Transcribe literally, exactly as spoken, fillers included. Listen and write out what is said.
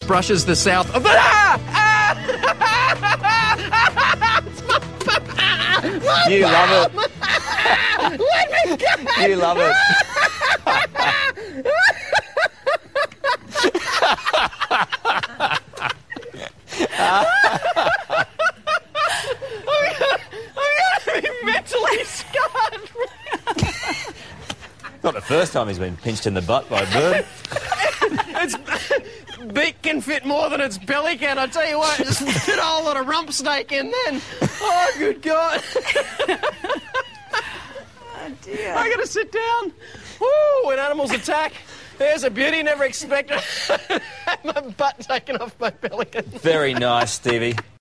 brushes the south of the... Ah! Ah! You love it. Let me go! You love it. I'm gonna be mentally scarred. Not the first time he's been pinched in the butt by a bird. Its beak can fit more than its belly can. I tell you what, just fit a whole lot of rump snake in then. Oh, good God. Oh, dear. I gotta sit down. Woo, when animals attack, there's a beauty. Never expected. My butt taken off by Pelican. Very nice, Stevie.